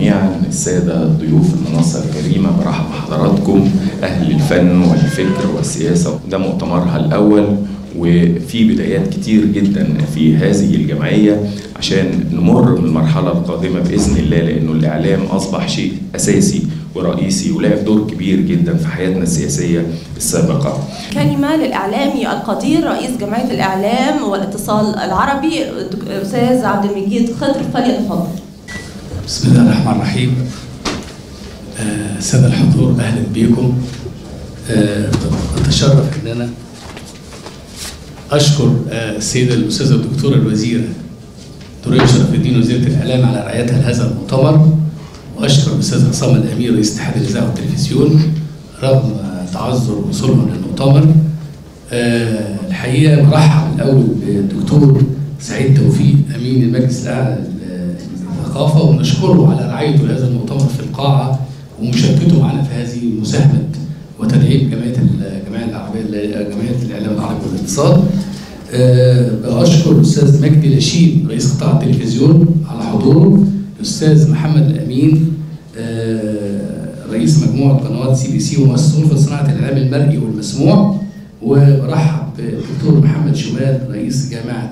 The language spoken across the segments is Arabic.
جميعا السادة ضيوف المنصة الكريمة، برحب بحضراتكم أهل الفن والفكر والسياسة. ده مؤتمرها الأول، وفي بدايات كتير جدا في هذه الجمعية عشان نمر بالمرحلة القادمة بإذن الله، لأنه الإعلام أصبح شيء أساسي ورئيسي ولعب دور كبير جدا في حياتنا السياسية السابقة. كلمة للإعلامي القدير رئيس جمعية الإعلام والاتصال العربي الأستاذ عبد المجيد خضر، فليتفضل. بسم الله الرحمن الرحيم. السادة الحضور، أهلا بكم. أتشرف أن أنا أشكر السيدة الأستاذة الدكتورة الوزيرة دكتورة شرف الدين وزيرة الإعلام على رعايتها لهذا المؤتمر، وأشكر الأستاذ عصام الأمير رئيس اتحاد الإذاعة والتلفزيون رغم تعذر وصولهم للمؤتمر. الحقيقة برحب الأول بالدكتور سعيد توفيق أمين المجلس الأعلى للثقافة، ونشكره على رعايته لهذا المؤتمر في القاعة ومشاركته معنا في هذه مساهمة وتدعيم جمعية الإعلام العربي والاتصال. بأشكر الأستاذ مجدي لاشين رئيس قطاع التلفزيون على حضوره، الأستاذ محمد الأمين رئيس مجموعة قنوات CBC ومؤسس غرفة صناعة الإعلام المرئي والمسموع، وبرحب بالدكتور محمد شمال رئيس جامعة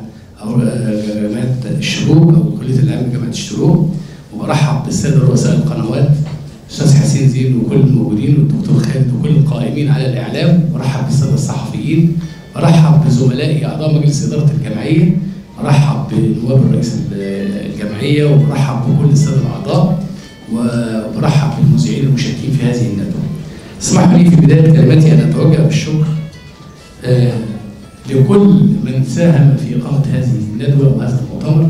الشروق أو كلية الإعلام جامعة الشروق، وبرحب بالسادة رؤساء القنوات الأستاذ حسين زين وكل الموجودين والدكتور خالد وكل القائمين على الإعلام، برحب بالسادة الصحفيين، برحب بزملائي أعضاء مجلس إدارة الجمعية، برحب بنواب الرئيس الجمعية، وبرحب بكل السادة الأعضاء، وبرحب بالمذيعين المشاركين في هذه الندوة. اسمحوا لي في بداية كلمتي أن أتوجه بالشكر لكل من ساهم في إقامة هذه الندوة وهذا المؤتمر،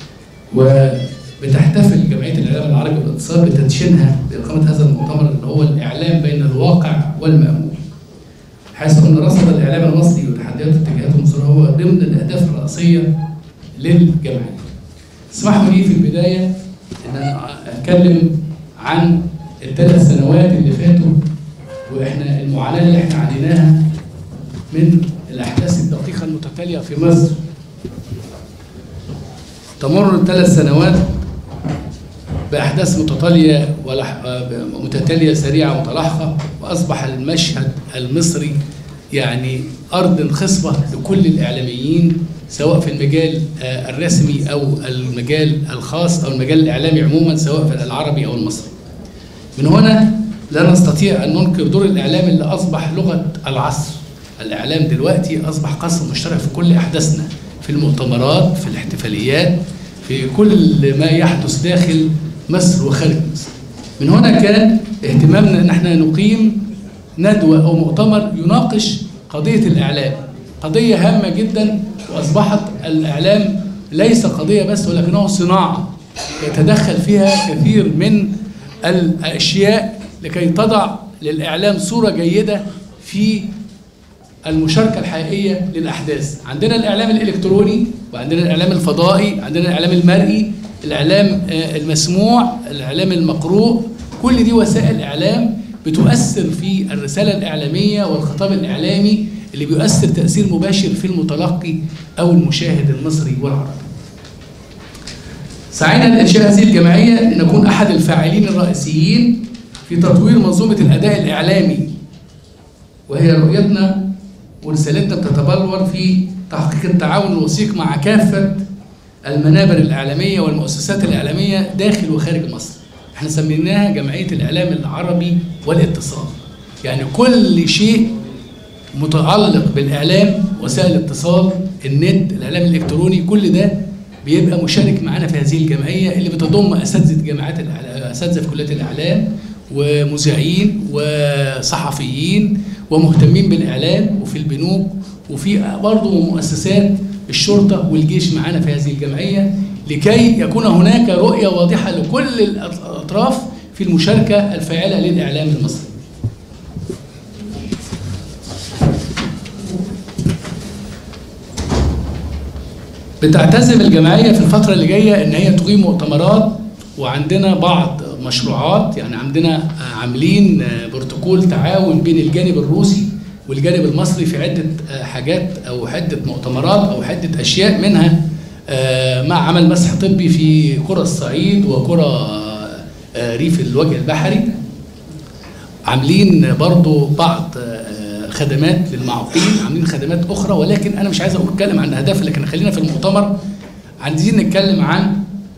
وبتحتفل جمعية الإعلام العربي والاتصال بتدشينها بإقامة هذا المؤتمر اللي هو الإعلام بين الواقع والمأمول، حيث أن رصد الإعلام المصري وتحديات واتجاهاته المصرية هو ضمن الأهداف الرئيسية للجمعية. اسمحوا لي في البداية أن أنا أتكلم عن الثلاث سنوات اللي فاتوا، وإحنا المعاناة اللي إحنا عانيناها من الأحداث الدقيقة المتتالية في مصر. تمر الثلاث سنوات بأحداث متتالية سريعة متلاحقة، وأصبح المشهد المصري يعني أرض خصبة لكل الإعلاميين، سواء في المجال الرسمي أو المجال الخاص أو المجال الإعلامي عموما، سواء في العربي أو المصري. من هنا لا نستطيع أن ننكر دور الإعلام اللي أصبح لغة العصر. الإعلام دلوقتي أصبح قسم مشترك في كل أحداثنا، في المؤتمرات، في الاحتفاليات، في كل ما يحدث داخل مصر وخارج مصر. من هنا كان اهتمامنا أن احنا نقيم ندوة أو مؤتمر يناقش قضية الإعلام، قضية هامة جدا، وأصبحت الإعلام ليس قضية بس ولكنه صناعة يتدخل فيها كثير من الأشياء لكي تضع للإعلام صورة جيدة في المشاركة الحقيقية للأحداث. عندنا الإعلام الإلكتروني، وعندنا الإعلام الفضائي، عندنا الإعلام المرئي، الإعلام المسموع، الإعلام المقروء. كل دي وسائل إعلام بتؤثر في الرسالة الإعلامية والخطاب الإعلامي اللي بيؤثر تأثير مباشر في المتلقي أو المشاهد المصري والعربي. سعينا لإنشاء هذه الجمعية لنكون أحد الفاعلين الرئيسيين في تطوير منظومة الأداء الإعلامي، وهي رؤيتنا ورسالتنا بتتبلور في تحقيق التعاون الوثيق مع كافة المنابر الإعلامية والمؤسسات الإعلامية داخل وخارج مصر. احنا سميناها جمعية الإعلام العربي والاتصال، يعني كل شيء متعلق بالإعلام، وسائل الاتصال، النت، الإعلام الإلكتروني، كل ده بيبقى مشارك معانا في هذه الجمعية اللي بتضم أساتذة في كليات الإعلام ومذيعين وصحفيين ومهتمين بالإعلام، وفي البنوك، وفي برضه مؤسسات الشرطة والجيش معانا في هذه الجمعية، لكي يكون هناك رؤية واضحة لكل الأطراف في المشاركة الفاعلة للإعلام المصري. بتعتزم الجمعية في الفترة اللي جاية إن هي تقيم مؤتمرات، وعندنا بعض مشروعات، يعني عندنا عاملين بروتوكول تعاون بين الجانب الروسي والجانب المصري في عدة حاجات أو عدة مؤتمرات أو عدة أشياء، منها مع عمل مسح طبي في قرى الصعيد وقرى ريف الوجه البحري. عاملين برضو بعض خدمات للمعاقين، عاملين خدمات اخرى، ولكن انا مش عايز اتكلم عن اهداف، لكن خلينا في المؤتمر عايزين نتكلم عن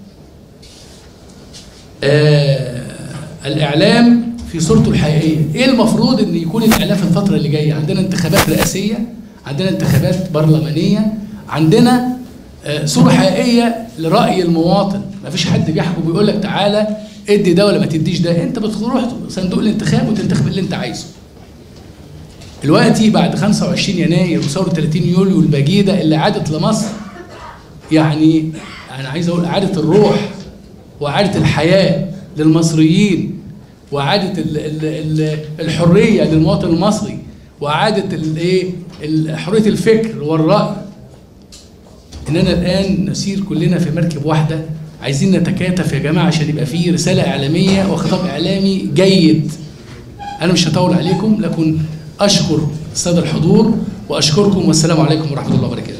الاعلام في صورته الحقيقيه. ايه المفروض ان يكون الاعلام في الفتره اللي جايه؟ عندنا انتخابات رئاسيه، عندنا انتخابات برلمانيه، عندنا صوره حقيقيه لراي المواطن. ما فيش حد بيحكم بيقول لك تعالى ادي ده ولا ما تديش ده، انت بتروح صندوق الانتخاب وتنتخب اللي انت عايزه. دلوقتي بعد 25 يناير وثوره 30 يوليو البجيده اللي عادت لمصر، يعني انا عايز اقول اعاده الروح واعاده الحياه للمصريين، واعاده الحريه للمواطن المصري، واعاده حريه الفكر والراي. اننا الان نسير كلنا في مركب واحده، عايزين نتكاتف يا جماعه عشان يبقى فيه رساله اعلاميه وخطاب اعلامي جيد. انا مش هطول عليكم، لكن اشكر الساده الحضور واشكركم، والسلام عليكم ورحمه الله وبركاته.